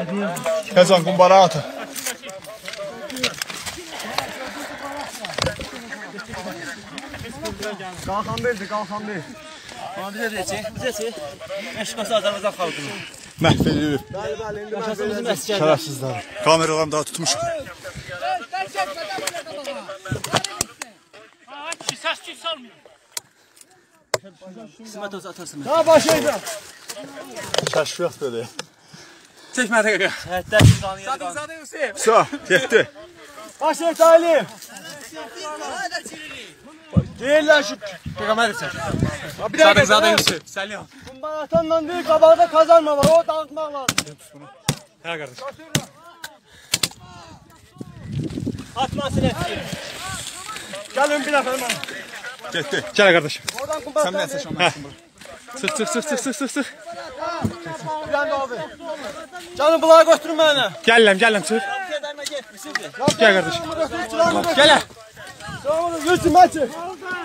Kazan kumbara atı. Qalxan deyildi, qalxan deyil. Bizə deyəcək. Eşqası Azərbaycan xalqını. Məhv edilir. Bəli, indi Yaşasın bizim əsgərlər. Şərəfsizlər. Kameralarını daha tutmuşum. Səs-küy salmıyor. Hizmət olsa atarsın. Ha, başlayacaq. Kəşfiyyat belə. Çək mənə dəqiqə. Həyətdə qanı yedi qanı. Zaten Hüseyin. Sağ, getdi. Başlayacaq Alim. Deyirlər ki, Peyğəmbər çək. bir dəqiqə. Zaten Hüseyin. Səlim. Kumbaratanla deyil, qabaqda kazanma var, o dağıtmaq lazım. Hə qardaş. Atmasın etsin. Gəlin bir nəfər mənə. Getdi. Gəl qardaşım. Oradan kumbaratan Sən nəsə şamlarsın bura. Sıx. Bir anda abi. Canım bulağı götürün mənə. Gələm çıx. Gəl qardaşım. Gəl. Tamam, yürüsün, maçı.